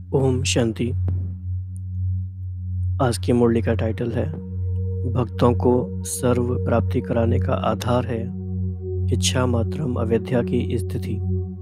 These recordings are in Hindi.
ओम शांति। आज की मुरली का टाइटल है भक्तों को सर्व प्राप्ति कराने का आधार है इच्छा मात्रम अविद्या की स्थिति।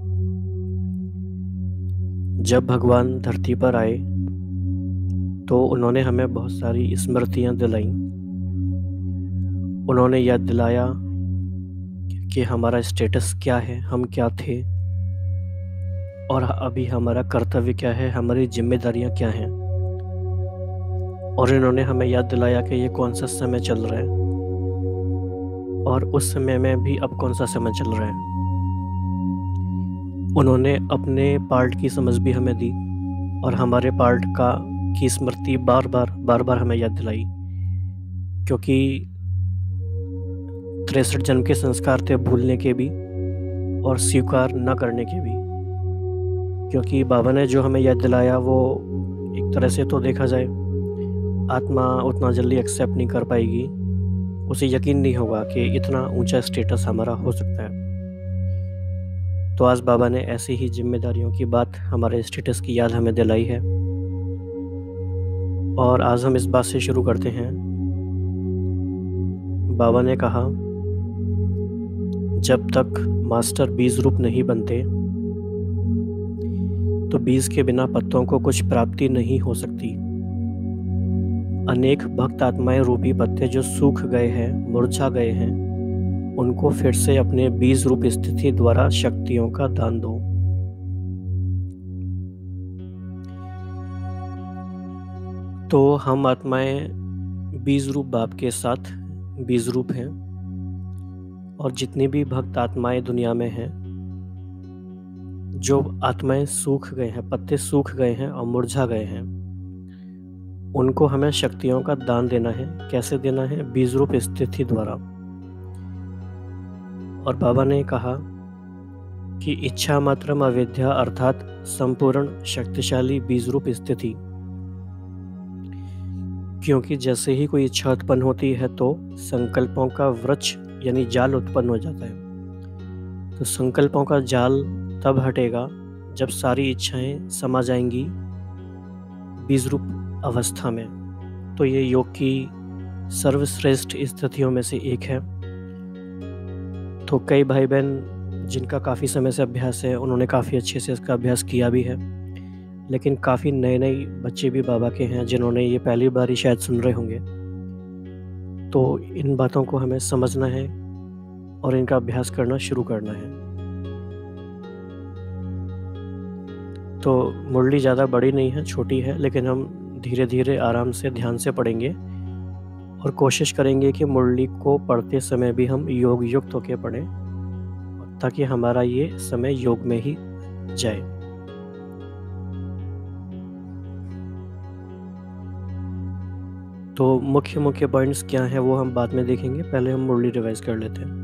जब भगवान धरती पर आए तो उन्होंने हमें बहुत सारी स्मृतियां दिलाई। उन्होंने याद दिलाया कि हमारा स्टेटस क्या है, हम क्या थे और अभी हमारा कर्तव्य क्या है, हमारी जिम्मेदारियां क्या हैं। और इन्होंने हमें याद दिलाया कि ये कौन सा समय चल रहा है और उस समय में भी अब कौन सा समय चल रहा है। उन्होंने अपने पार्ट की समझ भी हमें दी और हमारे पार्ट की स्मृति बार बार हमें याद दिलाई, क्योंकि 63 जन्म के संस्कार थे भूलने के भी और स्वीकार न करने के भी। क्योंकि बाबा ने जो हमें याद दिलाया वो एक तरह से तो देखा जाए आत्मा उतना जल्दी एक्सेप्ट नहीं कर पाएगी, उसे यकीन नहीं होगा कि इतना ऊंचा स्टेटस हमारा हो सकता है। तो आज बाबा ने ऐसी ही जिम्मेदारियों की बात हमारे स्टेटस की याद हमें दिलाई है और आज हम इस बात से शुरू करते हैं। बाबा ने कहा, जब तक मास्टर बीज रूप नहीं बनते तो बीज के बिना पत्तों को कुछ प्राप्ति नहीं हो सकती। अनेक भक्त आत्माएं रूपी पत्ते जो सूख गए हैं, मुरझा गए हैं, उनको फिर से अपने बीज रूप स्थिति द्वारा शक्तियों का दान दो। तो हम आत्माएं बीज रूप बाप के साथ बीज रूप हैं और जितनी भी भक्त आत्माएं दुनिया में हैं, जो आत्माएं सूख गए हैं, पत्ते सूख गए हैं और मुरझा गए हैं, उनको हमें शक्तियों का दान देना है। कैसे देना है? बीज रूप स्थिति द्वारा। और बाबा ने कहा कि इच्छा मात्रम अविद्या अर्थात संपूर्ण शक्तिशाली बीज रूप स्थिति। क्योंकि जैसे ही कोई इच्छा उत्पन्न होती है तो संकल्पों का वृक्ष यानी जाल उत्पन्न हो जाता है। तो संकल्पों का जाल तब हटेगा जब सारी इच्छाएं समा जाएंगी बीज रूप अवस्था में। तो ये योग की सर्वश्रेष्ठ स्थितियों में से एक है। तो कई भाई बहन जिनका काफ़ी समय से अभ्यास है, उन्होंने काफ़ी अच्छे से इसका अभ्यास किया भी है, लेकिन काफ़ी नए बच्चे भी बाबा के हैं जिन्होंने ये पहली बार ही शायद सुन रहे होंगे। तो इन बातों को हमें समझना है और इनका अभ्यास करना शुरू करना है। तो मुरली ज़्यादा बड़ी नहीं है, छोटी है, लेकिन हम धीरे धीरे आराम से ध्यान से पढ़ेंगे और कोशिश करेंगे कि मुरली को पढ़ते समय भी हम योग युक्त होकर पढ़ें, ताकि हमारा ये समय योग में ही जाए। तो मुख्य पॉइंट्स क्या हैं वो हम बाद में देखेंगे, पहले हम मुरली रिवाइज कर लेते हैं।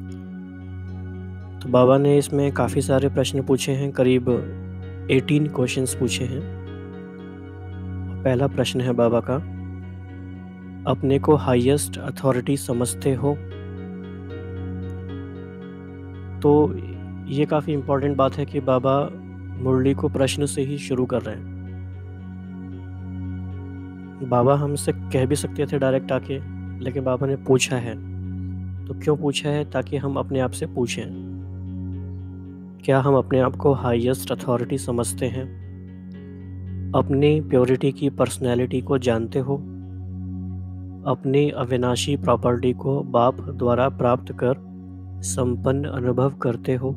तो बाबा ने इसमें काफ़ी सारे प्रश्न पूछे हैं, करीब 18 क्वेश्चंस पूछे हैं। पहला प्रश्न है बाबा का, अपने को हाईएस्ट अथॉरिटी समझते हो? तो ये काफ़ी इम्पोर्टेंट बात है कि बाबा मुरली को प्रश्न से ही शुरू कर रहे हैं। बाबा हमसे कह भी सकते थे डायरेक्ट आके, लेकिन बाबा ने पूछा है। तो क्यों पूछा है? ताकि हम अपने आप से पूछें, क्या हम अपने आप को हाईएस्ट अथॉरिटी समझते हैं? अपनी प्योरिटी की पर्सनैलिटी को जानते हो? अपनी अविनाशी प्रॉपर्टी को बाप द्वारा प्राप्त कर संपन्न अनुभव करते हो?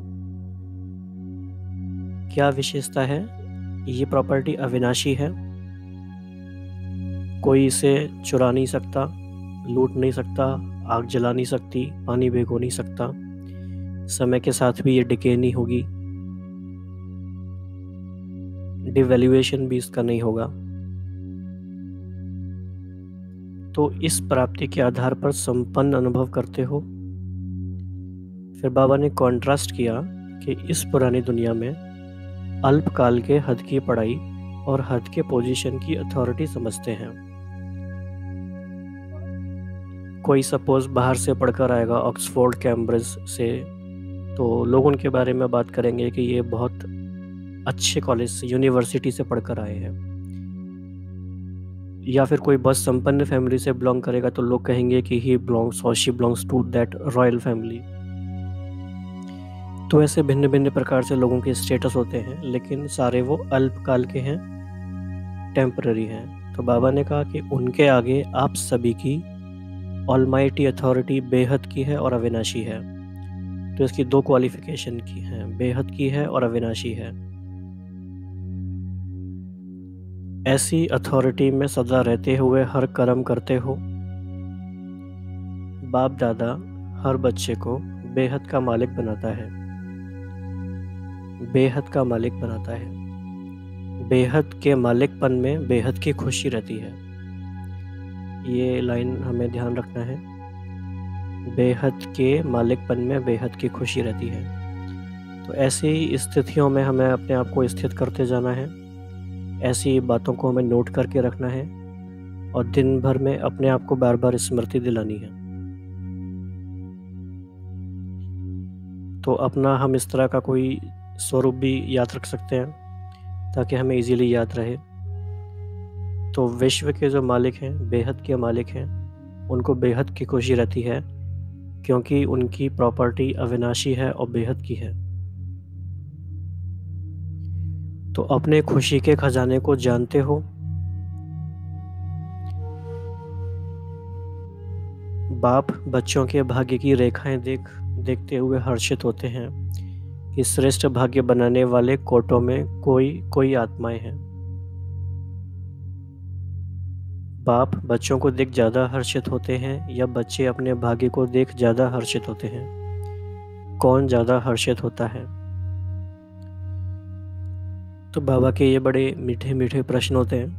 क्या विशेषता है? ये प्रॉपर्टी अविनाशी है, कोई इसे चुरा नहीं सकता, लूट नहीं सकता, आग जला नहीं सकती, पानी भिगो नहीं सकता, समय के साथ भी ये डिके नहीं होगी, डिवैल्यूएशन भी इसका नहीं होगा। तो इस प्राप्ति के आधार पर संपन्न अनुभव करते हो। फिर बाबा ने कॉन्ट्रास्ट किया कि इस पुरानी दुनिया में अल्पकाल के हद की पढ़ाई और हद के पोजीशन की अथॉरिटी समझते हैं। कोई सपोज बाहर से पढ़कर आएगा, ऑक्सफोर्ड कैम्ब्रिज से, तो लोग उनके बारे में बात करेंगे कि ये बहुत अच्छे कॉलेज से, यूनिवर्सिटी से पढ़कर आए हैं, या फिर कोई बहुत संपन्न फैमिली से बिलोंग करेगा तो लोग कहेंगे कि ही बिलोंग्स और she belongs to that royal family. तो ऐसे भिन्न भिन्न प्रकार से लोगों के स्टेटस होते हैं, लेकिन सारे वो अल्पकाल के हैं, टेम्पररी हैं। तो बाबा ने कहा कि उनके आगे आप सभी की ऑलमाइटी अथॉरिटी बेहद की है और अविनाशी है। तो इसकी दो क्वालिफिकेशन की है, बेहद की है और अविनाशी है। ऐसी अथॉरिटी में सदा रहते हुए हर कर्म करते हो। बाप दादा हर बच्चे को बेहद का मालिक बनाता है, बेहद का मालिक बनाता है। बेहद के मालिकपन में बेहद की खुशी रहती है। ये लाइन हमें ध्यान रखना है। बेहद के मालिकपन में बेहद की खुशी रहती है। तो ऐसी स्थितियों में हमें अपने आप को स्थित करते जाना है, ऐसी बातों को हमें नोट करके रखना है और दिन भर में अपने आप को बार बार स्मृति दिलानी है। तो अपना हम इस तरह का कोई स्वरूप भी याद रख सकते हैं ताकि हमें इजीली याद रहे। तो विश्व के जो मालिक हैं, बेहद के मालिक हैं, उनको बेहद की खुशी रहती है क्योंकि उनकी प्रॉपर्टी अविनाशी है और बेहद की है। तो अपने खुशी के खजाने को जानते हो। बाप बच्चों के भाग्य की रेखाएं देखते हुए हर्षित होते हैं कि श्रेष्ठ भाग्य बनाने वाले कोटों में कोई आत्माएं हैं। बाप बच्चों को देख ज़्यादा हर्षित होते हैं या बच्चे अपने भाग्य को देख ज़्यादा हर्षित होते हैं? कौन ज़्यादा हर्षित होता है? तो बाबा के ये बड़े मीठे मीठे प्रश्न होते हैं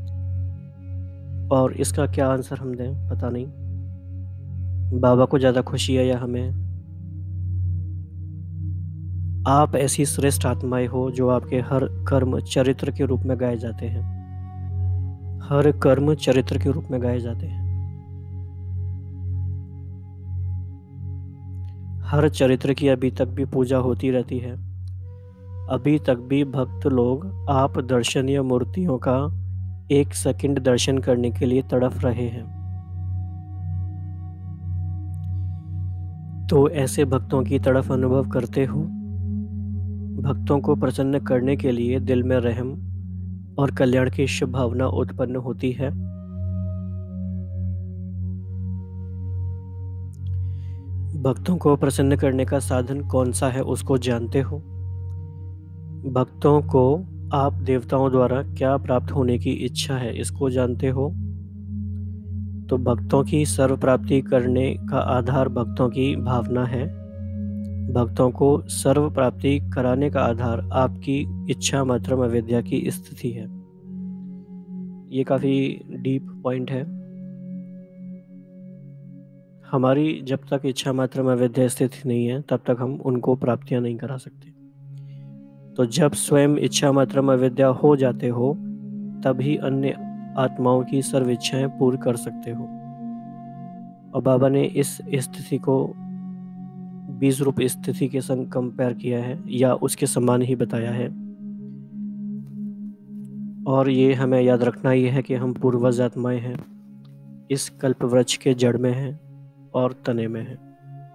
और इसका क्या आंसर हम दें पता नहीं। बाबा को ज़्यादा खुशी है या हमें? आप ऐसी श्रेष्ठ आत्माएं हो जो आपके हर कर्म चरित्र के रूप में गाए जाते हैं। हर कर्म चरित्र के रूप में गाए जाते हैं। हर चरित्र की अभी तक भी पूजा होती रहती है। अभी तक भी भक्त लोग आप दर्शनीय मूर्तियों का एक सेकंड दर्शन करने के लिए तड़प रहे हैं। तो ऐसे भक्तों की तड़फ अनुभव करते हो। भक्तों को प्रसन्न करने के लिए दिल में रहम और कल्याण की शुभ भावना उत्पन्न होती है। भक्तों को प्रसन्न करने का साधन कौन सा है उसको जानते हो। भक्तों को आप देवताओं द्वारा क्या प्राप्त होने की इच्छा है इसको जानते हो। तो भक्तों की सर्व प्राप्ति करने का आधार भक्तों की भावना है। भक्तों को सर्व प्राप्ति कराने का आधार आपकी इच्छा मात्र अविद्या की स्थिति है। ये काफ़ी डीप पॉइंट है। हमारी जब तक इच्छा मात्र अविद्या स्थिति नहीं है तब तक हम उनको प्राप्तियां नहीं करा सकते। तो जब स्वयं इच्छा मात्र अविद्या हो जाते हो तभी अन्य आत्माओं की सर्व इच्छाएं पूर्ण कर सकते हो। और बाबा ने इस स्थिति को बीज रूप स्थिति के संग कंपेयर किया है या उसके समान ही बताया है। और ये हमें याद रखना ही है कि हम पूर्वज आत्माएं हैं, इस कल्प वृक्ष के जड़ में हैं और तने में हैं।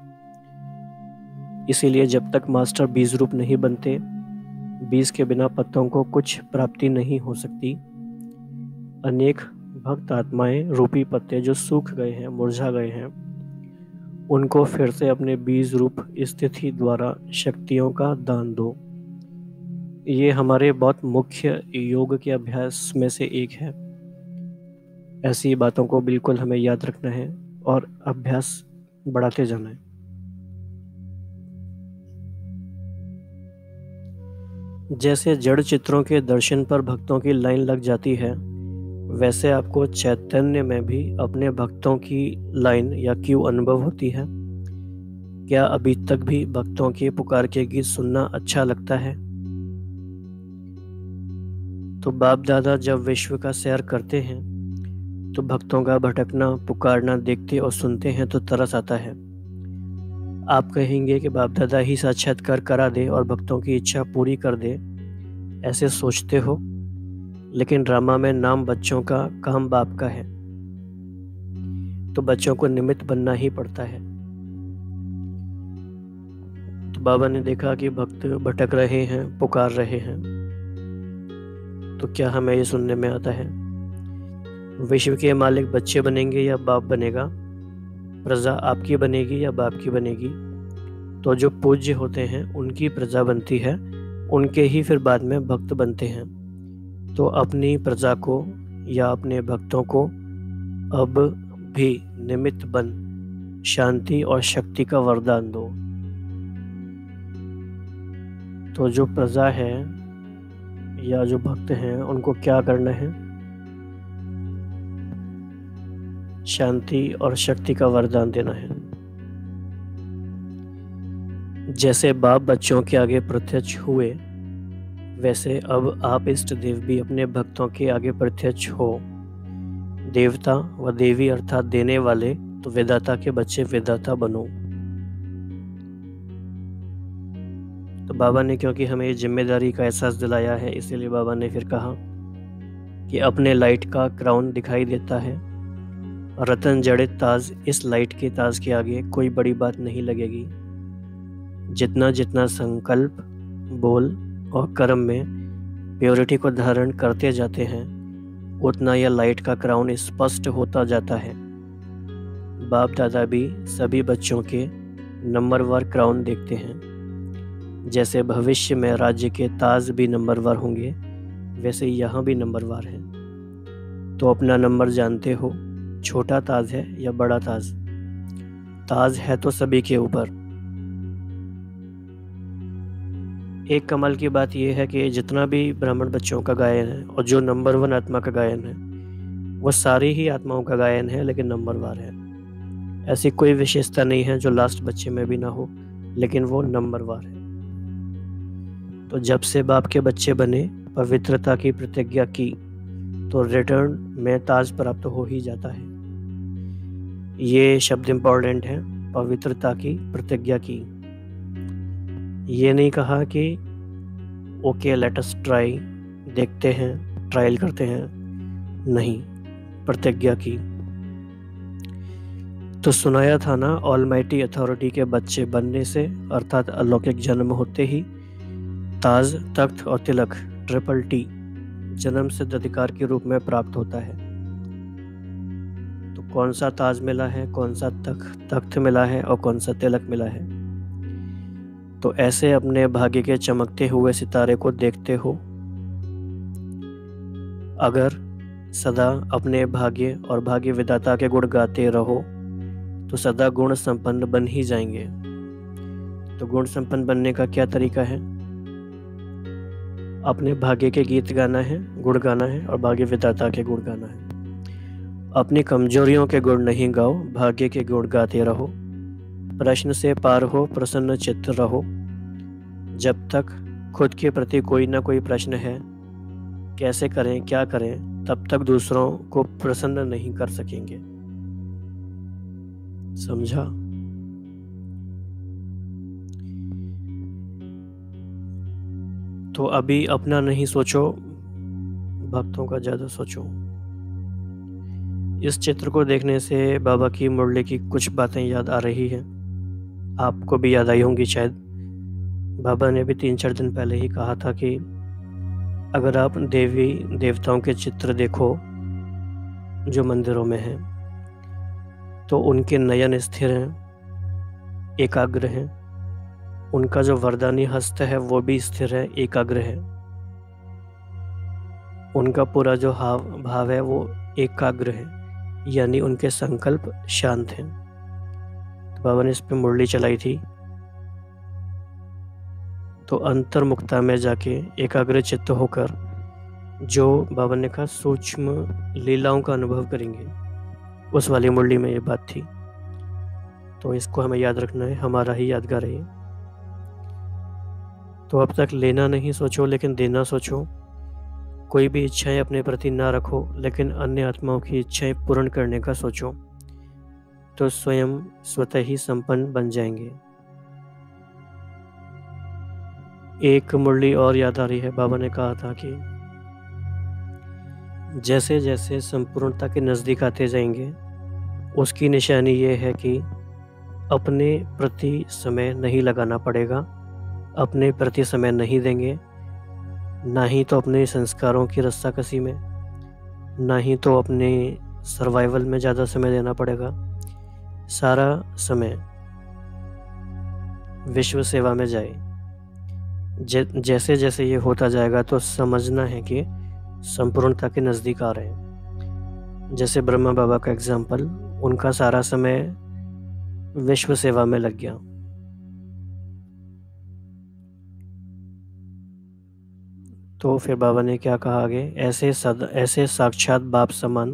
इसीलिए जब तक मास्टर बीज रूप नहीं बनते, बीज के बिना पत्तों को कुछ प्राप्ति नहीं हो सकती। अनेक भक्त आत्माएं रूपी पत्ते जो सूख गए हैं, मुरझा गए हैं, उनको फिर से अपने बीज रूप स्थिति द्वारा शक्तियों का दान दो। ये हमारे बहुत मुख्य योग के अभ्यास में से एक है। ऐसी बातों को बिल्कुल हमें याद रखना है और अभ्यास बढ़ाते जाना है। जैसे जड़ चित्रों के दर्शन पर भक्तों की लाइन लग जाती है, वैसे आपको चैतन्य में भी अपने भक्तों की लाइन या क्यू अनुभव होती है। क्या अभी तक भी भक्तों के पुकार के गीत सुनना अच्छा लगता है? तो बाप दादा जब विश्व का सैर करते हैं तो भक्तों का भटकना पुकारना देखते और सुनते हैं तो तरस आता है। आप कहेंगे कि बाप दादा ही साक्षात्कार करा दे और भक्तों की इच्छा पूरी कर दे, ऐसे सोचते हो, लेकिन ड्रामा में नाम बच्चों का, काम बाप का है, तो बच्चों को निमित्त बनना ही पड़ता है। तो बाबा ने देखा कि भक्त भटक रहे हैं, पुकार रहे हैं, तो क्या हमें ये सुनने में आता है, विश्व के मालिक बच्चे बनेंगे या बाप बनेगा, प्रजा आपकी बनेगी या बाप की बनेगी। तो जो पूज्य होते हैं उनकी प्रजा बनती है, उनके ही फिर बाद में भक्त बनते हैं। तो अपनी प्रजा को या अपने भक्तों को अब भी निमित्त बन शांति और शक्ति का वरदान दो। तो जो प्रजा है या जो भक्त हैं उनको क्या करना है, शांति और शक्ति का वरदान देना है। जैसे बाप बच्चों के आगे प्रत्यक्ष हुए, वैसे अब आप इष्ट देव भी अपने भक्तों के आगे प्रत्यक्ष हो। देवता व देवी अर्थात देने वाले, तो विधाता के बच्चे विधाता बनो। तो बाबा ने क्योंकि हमें ये जिम्मेदारी का एहसास दिलाया है, इसीलिए बाबा ने फिर कहा कि अपने लाइट का क्राउन दिखाई देता है, रतन जड़ित ताज, इस लाइट के ताज के आगे कोई बड़ी बात नहीं लगेगी। जितना जितना संकल्प, बोल और कर्म में प्योरिटी को धारण करते जाते हैं, उतना यह लाइट का क्राउन स्पष्ट होता जाता है। बाप दादा भी सभी बच्चों के नंबरवार क्राउन देखते हैं। जैसे भविष्य में राज्य के ताज भी नंबरवार होंगे, वैसे यहाँ भी नंबरवार है। तो अपना नंबर जानते हो, छोटा ताज है या बड़ा ताज? ताज है तो सभी के ऊपर। एक कमाल की बात यह है कि जितना भी ब्राह्मण बच्चों का गायन है और जो नंबर 1 आत्मा का गायन है, वो सारी ही आत्माओं का गायन है, लेकिन नंबरवार है। ऐसी कोई विशेषता नहीं है जो लास्ट बच्चे में भी ना हो, लेकिन वो नंबरवार है। तो जब से बाप के बच्चे बने, पवित्रता की प्रतिज्ञा की, तो रिटर्न में ताज प्राप्त हो ही जाता है। ये शब्द इम्पोर्टेंट है, पवित्रता की प्रतिज्ञा की। ये नहीं कहा कि ओके लेट अस ट्राई, देखते हैं, ट्रायल करते हैं, नहीं, प्रतिज्ञा की। तो सुनाया था ना, ऑलमाइटी अथॉरिटी के बच्चे बनने से अर्थात अलौकिक जन्म होते ही ताज, तख्त और तिलक, ट्रिपल टी, जन्म सिद्ध अधिकार के रूप में प्राप्त होता है। तो कौन सा ताज मिला है, कौन सा तख्त मिला है और कौन सा तिलक मिला है? तो ऐसे अपने भाग्य के चमकते हुए सितारे को देखते हो। अगर सदा अपने भाग्य और भाग्य विधाता के गुण गाते रहो, तो सदा गुण संपन्न बन ही जाएंगे। तो गुण संपन्न बनने का क्या तरीका है? अपने भाग्य के गीत गाना है, गुण गाना है और भाग्य विधाता के गुण गाना है। अपनी कमजोरियों के गुण नहीं गाओ, भाग्य के गुण गाते रहो। प्रश्न से पार हो, प्रसन्न चित्त रहो। जब तक खुद के प्रति कोई ना कोई प्रश्न है, कैसे करें, क्या करें, तब तक दूसरों को प्रसन्न नहीं कर सकेंगे। समझा? तो अभी अपना नहीं सोचो, भक्तों का ज़्यादा सोचो। इस चित्र को देखने से बाबा की मुरली की कुछ बातें याद आ रही हैं। आपको भी याद आई होंगी शायद। बाबा ने भी 3-4 दिन पहले ही कहा था कि अगर आप देवी देवताओं के चित्र देखो जो मंदिरों में हैं, तो उनके नयन स्थिर हैं, एकाग्र हैं। उनका जो वरदानी हस्त है वो भी स्थिर है, एकाग्र है। उनका पूरा जो हाव भाव है वो एकाग्र है, यानी उनके संकल्प शांत हैं। तो बाबा ने इस पे मुरली चलाई थी। तो अंतर्मुखता में जाके एकाग्र चित्त होकर जो बाबा ने कहा सूक्ष्म लीलाओं का अनुभव करेंगे, उस वाली मुरली में ये बात थी। तो इसको हमें याद रखना है, हमारा ही यादगार है। तो अब तक लेना नहीं सोचो, लेकिन देना सोचो। कोई भी इच्छाएं अपने प्रति ना रखो, लेकिन अन्य आत्माओं की इच्छाएं पूर्ण करने का सोचो, तो स्वयं स्वतः ही संपन्न बन जाएंगे। एक मुरली और याद आ रही है। बाबा ने कहा था कि जैसे जैसे संपूर्णता के नज़दीक आते जाएंगे, उसकी निशानी ये है कि अपने प्रति समय नहीं लगाना पड़ेगा, अपने प्रति समय नहीं देंगे, ना ही तो अपने संस्कारों की रस्साकसी में, ना ही तो अपने सर्वाइवल में ज़्यादा समय देना पड़ेगा। सारा समय विश्व सेवा में जाए। जैसे जैसे ये होता जाएगा तो समझना है कि संपूर्णता के नज़दीक आ रहे हैं। जैसे ब्रह्मा बाबा का एग्जाम्पल, उनका सारा समय विश्व सेवा में लग गया। तो फिर बाबा ने क्या कहा आगे, ऐसे साक्षात बाप समान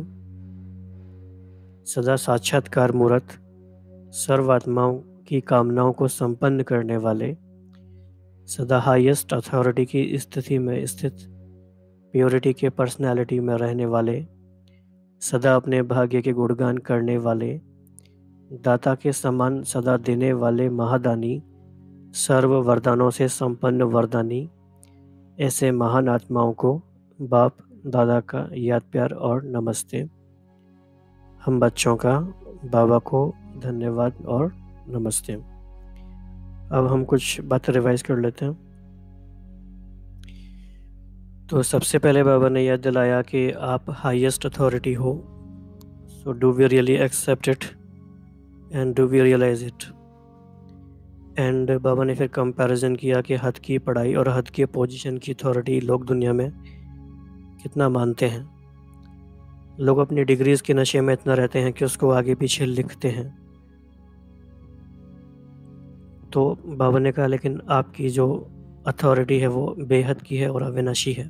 सदा साक्षात्कार मूर्त, सर्वात्माओं की कामनाओं को संपन्न करने वाले, सदा हाईएस्ट अथॉरिटी की स्थिति में स्थित, प्योरिटी के पर्सनालिटी में रहने वाले, सदा अपने भाग्य के गुणगान करने वाले, दाता के समान सदा देने वाले महादानी, सर्व वरदानों से संपन्न वरदानी, ऐसे महान आत्माओं को बाप दादा का याद प्यार और नमस्ते। हम बच्चों का बाबा को धन्यवाद और नमस्ते। अब हम कुछ बातें रिवाइज कर लेते हैं। तो सबसे पहले बाबा ने याद दिलाया कि आप हाईएस्ट अथॉरिटी हो, so do we really accept it and do we realise it. And बाबा ने फिर कंपैरिजन किया कि हद की पढ़ाई और हद की पोजीशन की अथॉरिटी लोग दुनिया में कितना मानते हैं। लोग अपनी डिग्रीज के नशे में इतना रहते हैं कि उसको आगे पीछे लिखते हैं। तो बाबा ने कहा लेकिन आपकी जो अथॉरिटी है वो बेहद की है और अविनाशी है,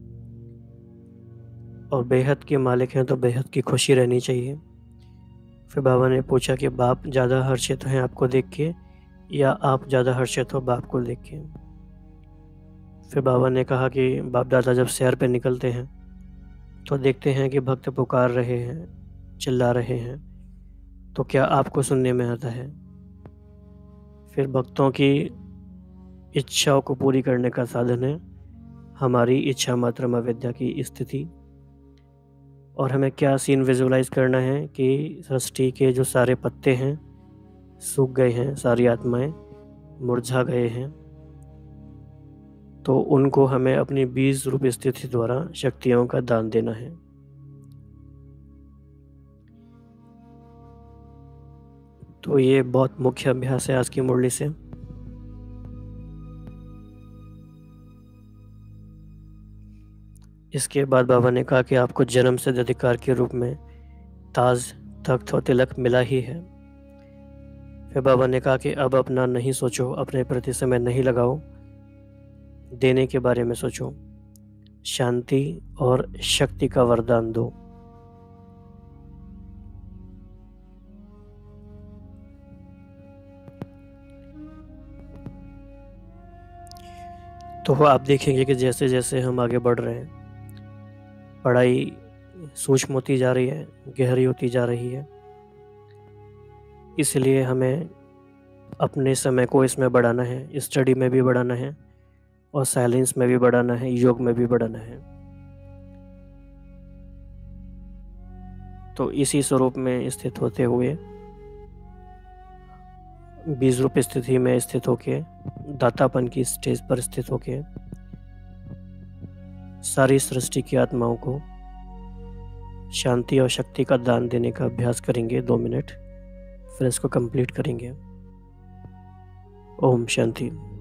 और बेहद के मालिक हैं तो बेहद की खुशी रहनी चाहिए। फिर बाबा ने पूछा कि बाप ज़्यादा हर्षित हैं आपको देख के या आप ज़्यादा हर्षित हो बाप को देख के। फिर बाबा ने कहा कि बाप दादा जब सैर पे निकलते हैं तो देखते हैं कि भक्त पुकार रहे हैं, चिल्ला रहे हैं, तो क्या आपको सुनने में आता है? फिर भक्तों की इच्छाओं को पूरी करने का साधन है हमारी इच्छा मात्र अविद्या की स्थिति। और हमें क्या सीन विजुलाइज करना है कि सृष्टि के जो सारे पत्ते हैं सूख गए हैं, सारी आत्माएं मुरझा गए हैं, तो उनको हमें अपनी बीज रूप स्थिति द्वारा शक्तियों का दान देना है। तो ये बहुत मुख्य अभ्यास है आज की मुरली से। इसके बाद बाबा ने कहा कि आपको जन्म सिद्ध अधिकार के रूप में ताज, तख्त और तिलक मिला ही है। फिर बाबा ने कहा कि अब अपना नहीं सोचो, अपने प्रति समय नहीं लगाओ, देने के बारे में सोचो, शांति और शक्ति का वरदान दो। तो आप देखेंगे कि जैसे जैसे हम आगे बढ़ रहे हैं, पढ़ाई सूक्ष्म होती जा रही है, गहरी होती जा रही है। इसलिए हमें अपने समय को इसमें बढ़ाना है, स्टडी में भी बढ़ाना है और साइलेंस में भी बढ़ाना है, योग में भी बढ़ाना है। तो इसी स्वरूप में स्थित होते हुए, बीज रूप स्थिति में स्थित होके, दातापन की स्टेज पर स्थित होके सारी सृष्टि की आत्माओं को शांति और शक्ति का दान देने का अभ्यास करेंगे 2 मिनट, फिर इसको कंप्लीट करेंगे। ओम शांति।